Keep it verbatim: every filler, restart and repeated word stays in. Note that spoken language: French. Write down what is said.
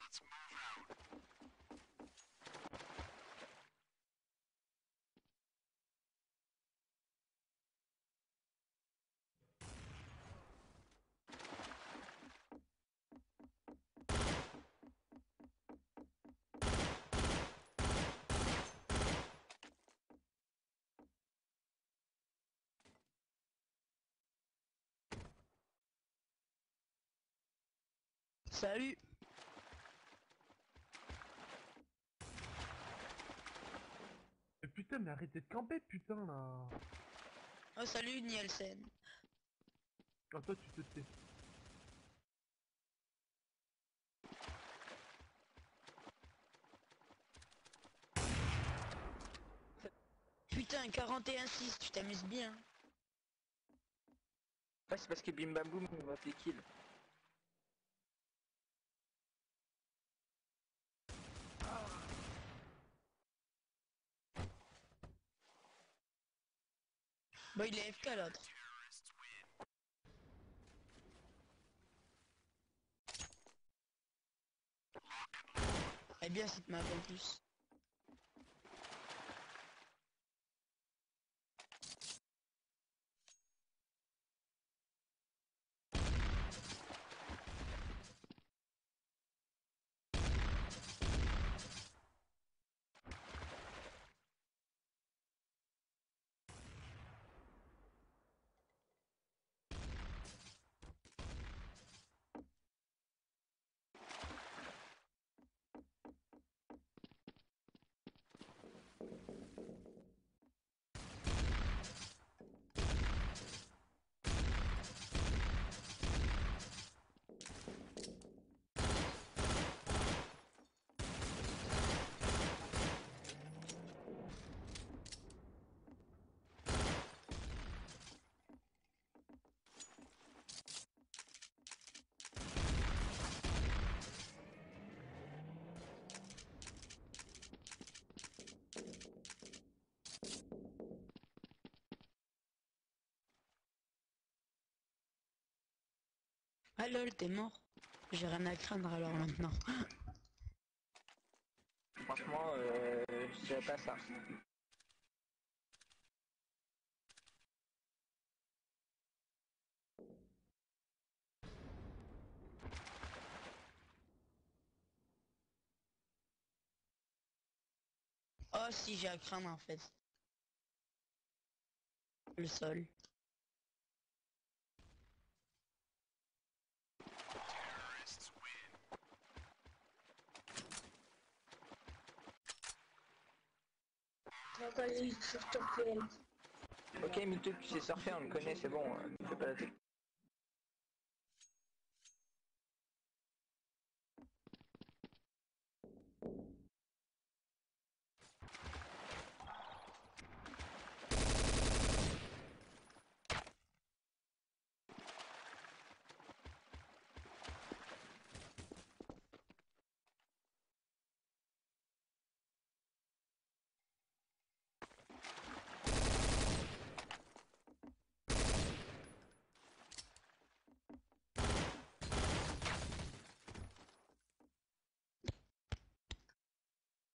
Salut. Mais putain, mais arrêtez de camper, putain, là. Oh salut Nielsen. Quand toi, tu te tais. Putain, quarante et un six, tu t'amuses bien. Ouais, c'est parce que Bim Bam Boum va fait kill. Bah il est F K l'autre. Eh bien cette map en plus. Ah lol, t'es mort. J'ai rien à craindre alors maintenant. Franchement, euh, je dirais pas ça. Oh si, j'ai à craindre en fait. Le sol. Ok, Mito, tu sais surfer, on le connaît, c'est bon, euh, fais pas la tête.